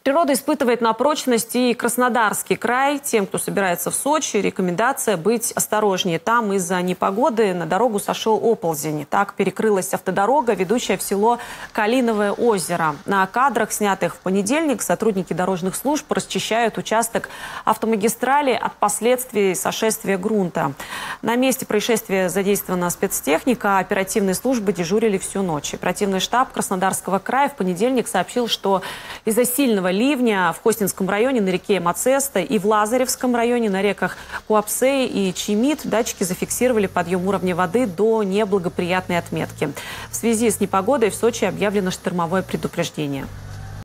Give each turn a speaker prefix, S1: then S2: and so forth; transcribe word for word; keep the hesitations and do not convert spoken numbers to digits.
S1: Природа испытывает на прочность и Краснодарский край. Тем, кто собирается в Сочи, рекомендация быть осторожнее. Там из-за непогоды на дорогу сошел оползень. Так перекрылась автодорога, ведущая в село Калиновое озеро. На кадрах, снятых в понедельник, сотрудники дорожных служб расчищают участок автомагистрали от последствий сошествия грунта. На месте происшествия задействована спецтехника, а оперативные службы дежурили всю ночь. Оперативный штаб Краснодарского края в понедельник сообщил, что из-за сильного ливня в Хостинском районе на реке Мацеста и в Лазаревском районе на реках Куапсей и Чимит датчики зафиксировали подъем уровня воды до неблагоприятной отметки. В связи с непогодой в Сочи объявлено штормовое предупреждение.